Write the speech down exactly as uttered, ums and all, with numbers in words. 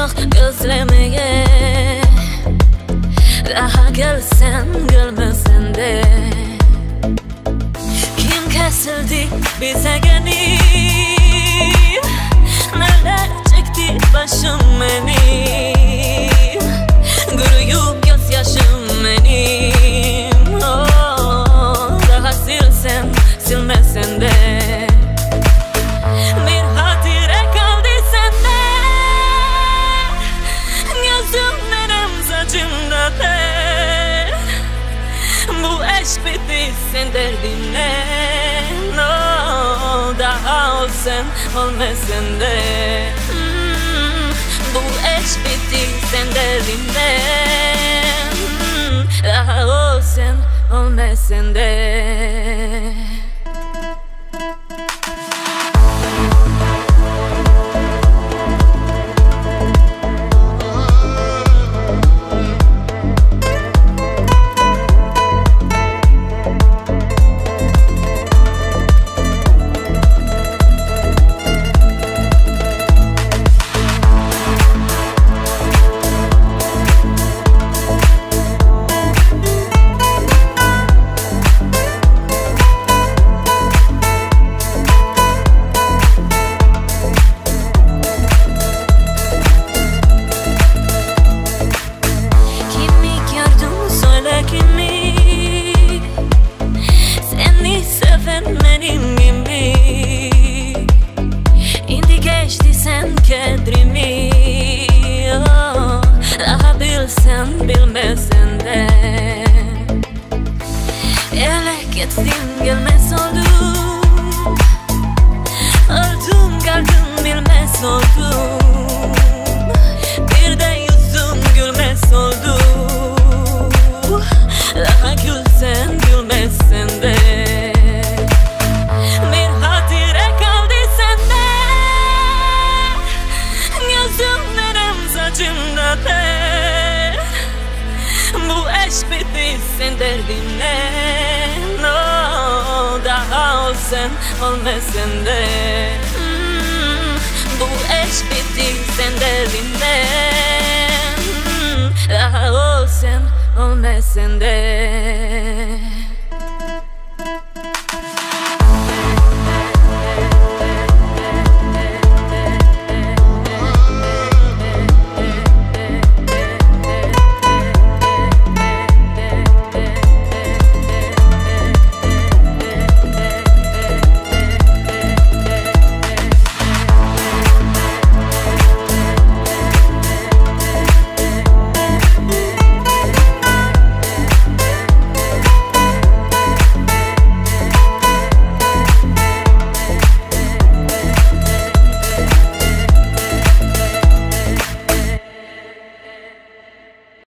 yok gözlemeye. Daha gelsen gelmesen de. Kim kesildi bize gelip, neler çekti başım benim, kuruyup gözyaşım benim. Oh, daha silsen silmesen de. Bir hatire kaldı sende, gözümlerim saçımda de. Bu eş bitti sen derdinle. No, daha olsan olmasın de. hmm, Bu eş bitti sen derdinle. hmm, Daha olsan olmasın de. Bilmesen de. Ele gittin gelmez oldum, öldüm kaldım bilmez oldum. Bir de yüzüm gülmez oldu. Daha gülsen gülmezsen de. Bir hatire kaldı sende, gözümlerim saçımda de. Bu eş bitti sen derdinle. No, daha olsan olmasın de. hmm, Bu eş bitti sen derdinle. hmm, Daha olsan olmasın de.